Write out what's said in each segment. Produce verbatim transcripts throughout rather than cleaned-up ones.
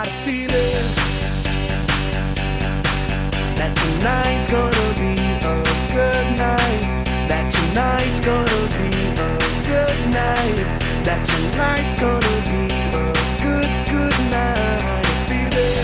got a feeling that tonight's gonna be a good night. That tonight's gonna be a good night. That tonight's gonna be a good, good night. A feeling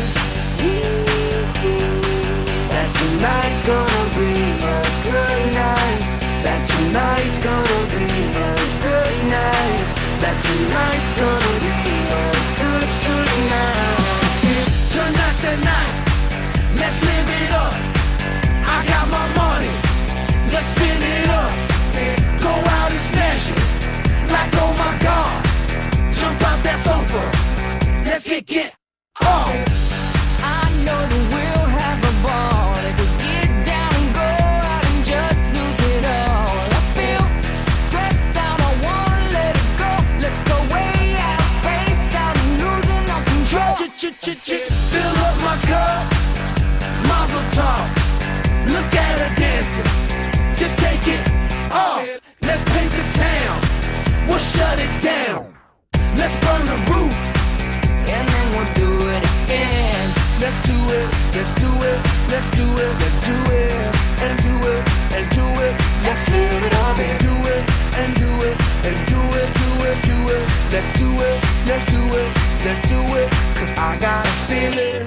that tonight's gonna be a good night. That tonight's gonna be a good night. That tonight's gonna be a good, good night. Tonight's the night, let's live it up. I got my money, let's spin it up. Go out and smash it, like oh my God. Jump out that sofa, let's get get off. I know that we'll have a ball if we get down and go out and just lose it all. I feel stressed out, I wanna let it go. Let's go way out, spaced out and losing our control. Ch-ch-ch-ch, fill up my cup, mazel tov. Look at her dancing, just take it off. Let's paint the town, we'll shut it down. Let's burn the roof, And then we'll do it again. let's do it, let's do it, let's do it, let's do it, and do it, and do it. Let's live it up and do it, and do it, and do it, do it, do it. Let's do it, let's do it, let's do it. Cause I got a feeling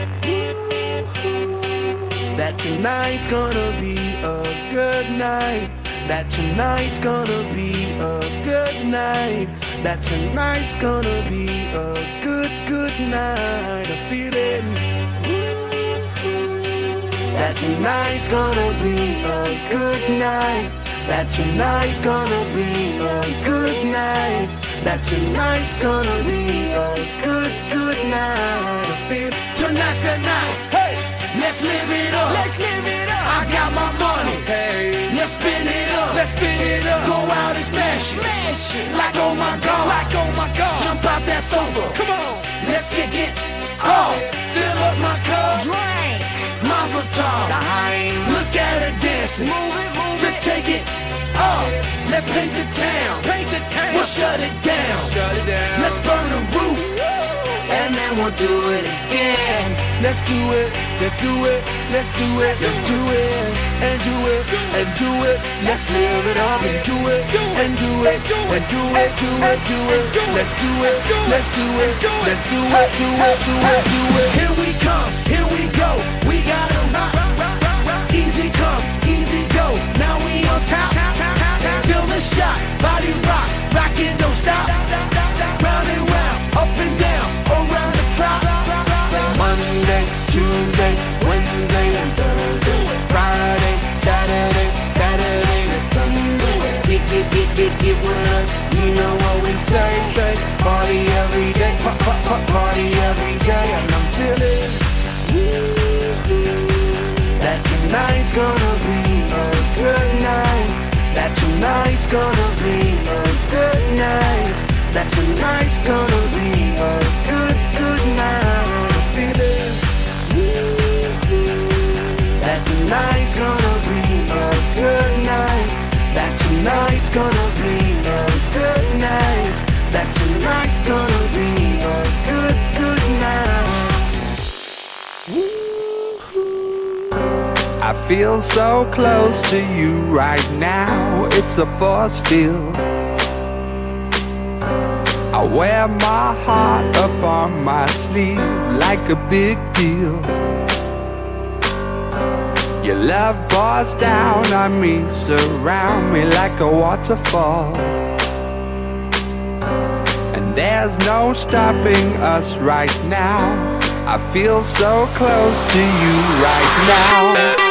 that tonight's gonna be a good night. That tonight's gonna be a good night. That tonight's gonna be a good, good night. A feeling that tonight's gonna be a good night. That tonight's gonna be a good night. That tonight's gonna be a good, good night. I feel tonight's the night. Hey, let's live it up. Let's live it up. I got my money. Hey, let's spin it up. Let's spin it up. Go out and smash it. Smash it. Like oh my God. Like oh my God. Jump out that sofa. Come on. Let's get get off. Fill up my cup. Drink. Mazel tov. Look at her dancing. Move it, move Just it. take it off. Let's paint the town. Paint the town. We'll shut it down. Shut it down. Let's burn the roof. And then we'll do it again. Let's do it. Let's do it. Let's do it. Let's do it. And do it. And do it. Let's live it up and do it. And do it. And do it. Do it. Do it. Let's do it. Let's do it. Let's do it. Do it. Do it. Do it. Here we come. Here we go. We gotta rock. Easy come. Easy go. Now we on top. Feel the shot. Body rock. Rock it. Don't stop. Round and round. Up and down. Around the clock. Monday, Tuesday, Wednesday, and Thursday, Friday, Saturday, Saturday to Sunday. Get, get, get, get, get with us. You know what we say, say. Party every day, pa, pa, pa, party every day. And I'm feeling that tonight's gonna be a good night. That tonight's gonna be a good night. That tonight's gonna be a good, good night. I feel it. That tonight's gonna be a good night. That tonight's gonna be a good night. That tonight's gonna be a good, good night. I feel so close to you right now. It's a force field. I wear my heart up on my sleeve like a big deal. Your love pours down on me, surround me like a waterfall. And there's no stopping us right now. I feel so close to you right now.